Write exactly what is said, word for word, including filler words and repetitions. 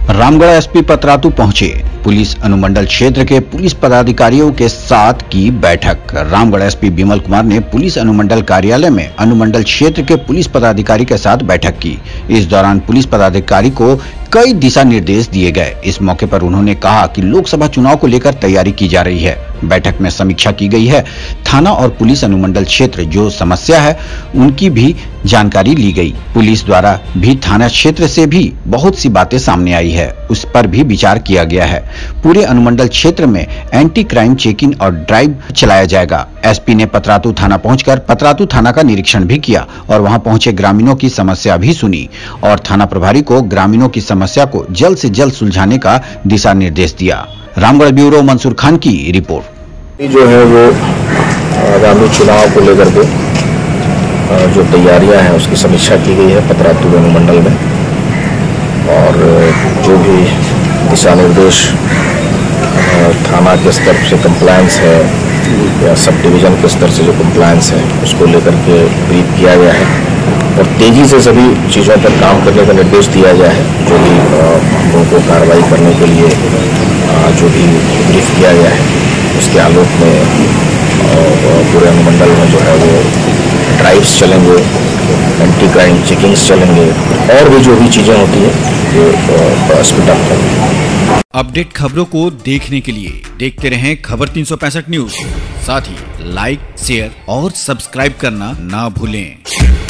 Ramgarh SP Patratu पहुंचे। Police अनुमंडल क्षेत्र के पुलिस पदाधिकारियों के साथ की बैठक। रामगढ़ एसपी बिमल कुमार ने पुलिस अनुमंडल कार्यालय में अनुमंडल क्षेत्र के पुलिस पदाधिकारी के साथ बैठक की। इस दौरान पुलिस पदाधिकारी को कई दिशा निर्देश दिए गए। इस मौके पर उन्होंने कहा कि लोकसभा चुनाव को लेकर तैयारी की जा रही है। बैठक में समीक्षा की गई है। थाना और पुलिस अनुमंडल क्षेत्र जो समस्या है उनकी भी जानकारी ली गई। पुलिस द्वारा भी थाना क्षेत्र से भी बहुत सी बातें सामने आई है, उस पर भी विचार किया गया है। पूरे अनुमंडल क्षेत्र में एंटी क्राइम चेकिंग और ड्राइव चलाया जाएगा। एसपी ने पतरातू थाना पहुंचकर पतरातू थाना का निरीक्षण भी किया और वहां पहुंचे ग्रामीणों की समस्या भी सुनी और थाना प्रभारी को ग्रामीणों की समस्या को जल्द से जल्द सुलझाने का दिशा निर्देश दिया। रामगढ़ ब्यूरो मंसूर खान की रिपोर्ट। जो है वो आगामी चुनाव को लेकर के जो तैयारियां हैं उसकी समीक्षा की गई है पतरातू अनुमंडल में, और जो भी दिशा निर्देश थाना के स्तर से कंप्लायंस है या सब डिवीजन के स्तर से जो कंप्लायंस है उसको लेकर के ब्रीफ किया गया है और तेजी से सभी चीज़ों पर काम करने का निर्देश दिया गया है। जो भी हम लोगों को कार्रवाई करने के लिए जो भी ब्रीफ किया गया है उसके आलोक में पूरे अनुमंडल में जो है वो ड्राइव्स चलेंगे, एंटी क्राइम चेकिंग्स चलेंगे और भी जो भी चीज़ें होती है ये स्पीड अप होंगी। अपडेट खबरों को देखने के लिए देखते रहें खबर तीन सौ पैंसठ न्यूज। साथ ही लाइक, शेयर और सब्सक्राइब करना ना भूलें।